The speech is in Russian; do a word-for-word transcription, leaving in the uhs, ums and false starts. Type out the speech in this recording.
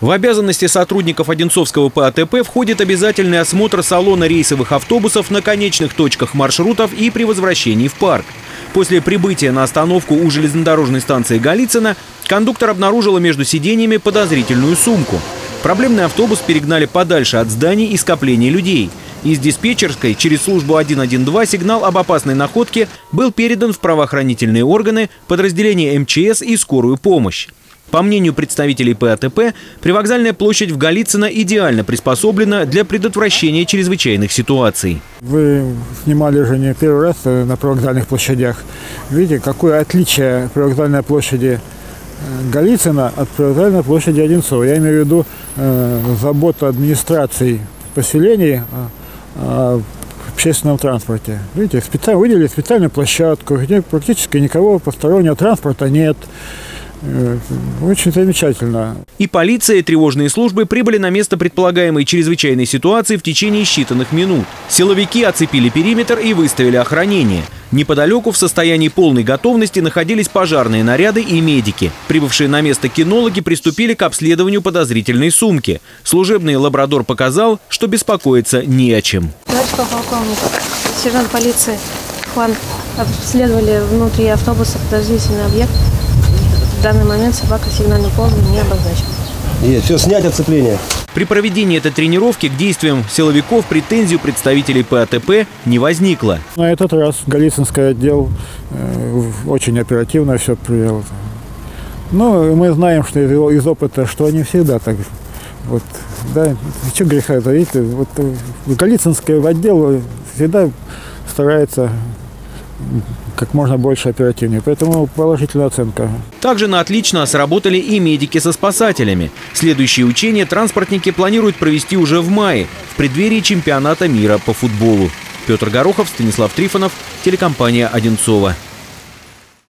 В обязанности сотрудников Одинцовского Пэ А Тэ Пэ входит обязательный осмотр салона рейсовых автобусов на конечных точках маршрутов и при возвращении в парк. После прибытия на остановку у железнодорожной станции Голицыно кондуктор обнаружила между сиденьями подозрительную сумку. Проблемный автобус перегнали подальше от зданий и скопления людей. Из диспетчерской через службу один один два сигнал об опасной находке был передан в правоохранительные органы, подразделения Эм Че Эс и скорую помощь. По мнению представителей Пэ А Тэ Пэ, привокзальная площадь в Голицыно идеально приспособлена для предотвращения чрезвычайных ситуаций. Вы снимали уже не первый раз на привокзальных площадях. Видите, какое отличие привокзальной площади Голицыно от привокзальной площади Одинцова. Я имею в виду э, заботу администрации поселений о, о общественном транспорте. Видите, специально выделили специальную площадку, где практически никого постороннего транспорта нет. Очень замечательно. И полиция, и тревожные службы прибыли на место предполагаемой чрезвычайной ситуации в течение считанных минут. Силовики оцепили периметр и выставили охранение. Неподалеку в состоянии полной готовности находились пожарные наряды и медики. Прибывшие на место кинологи приступили к обследованию подозрительной сумки. Служебный лабрадор показал, что беспокоиться не о чем. Товарищ полковник, сержант полиции Хуан, обследовали внутри автобуса подозрительный объект. В данный момент собака сигнальный полный не обозначена. Есть, все, снять оцепление. При проведении этой тренировки к действиям силовиков претензий у представителей Пэ А Тэ Пэ не возникло. На этот раз Голицынский отдел э, очень оперативно все привел. Ну, мы знаем, что из, из опыта, что они всегда так. Вот, да, что греха таить, вот Голицынский отдел всегда старается как можно больше оперативнее. Поэтому положительная оценка. Также на отлично сработали и медики со спасателями. Следующие учения транспортники планируют провести уже в мае, в преддверии чемпионата мира по футболу. Петр Горохов, Станислав Трифонов, телекомпания «Одинцово».